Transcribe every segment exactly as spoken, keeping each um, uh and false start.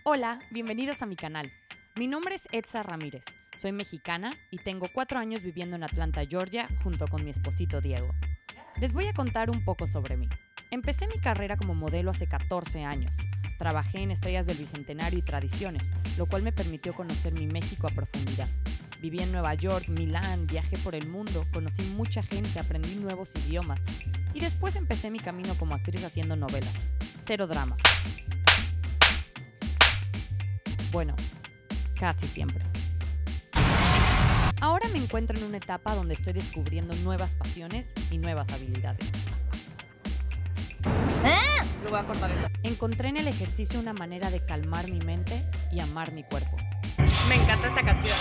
Hola, bienvenidos a mi canal. Mi nombre es Etza Ramírez, soy mexicana y tengo cuatro años viviendo en Atlanta, Georgia, junto con mi esposito Diego. Les voy a contar un poco sobre mí. Empecé mi carrera como modelo hace catorce años. Trabajé en Estrellas del Bicentenario y Tradiciones, lo cual me permitió conocer mi México a profundidad. Viví en Nueva York, Milán, viajé por el mundo, conocí mucha gente, aprendí nuevos idiomas. Y después empecé mi camino como actriz haciendo novelas. Cero drama. Bueno, casi siempre. Ahora me encuentro en una etapa donde estoy descubriendo nuevas pasiones y nuevas habilidades. ¡Ah! Lo voy a cortar eso. Encontré en el ejercicio una manera de calmar mi mente y amar mi cuerpo. Me encanta esta canción.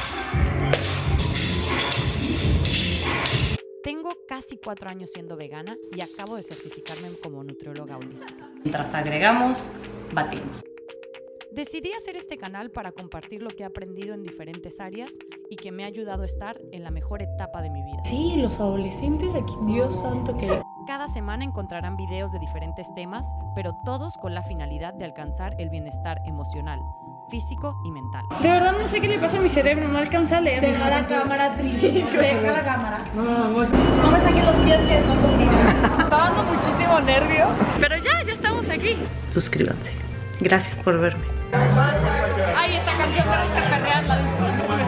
Tengo casi cuatro años siendo vegana y acabo de certificarme como nutrióloga holística. Mientras agregamos, batimos. Decidí hacer este canal para compartir lo que he aprendido en diferentes áreas y que me ha ayudado a estar en la mejor etapa de mi vida. Sí, los adolescentes aquí, Dios santo que... Cada semana encontrarán videos de diferentes temas, pero todos con la finalidad de alcanzar el bienestar emocional, físico y mental. De verdad no sé qué le pasa a mi cerebro, no alcanza a leer. Deja la cámara, Tri. Deja la cámara. No, bueno. No me saques los pies que no conmigo. Está dando muchísimo nervio. Pero ya, ya estamos aquí. Suscríbanse. Gracias por verme. Ay, esta canción para cargarla.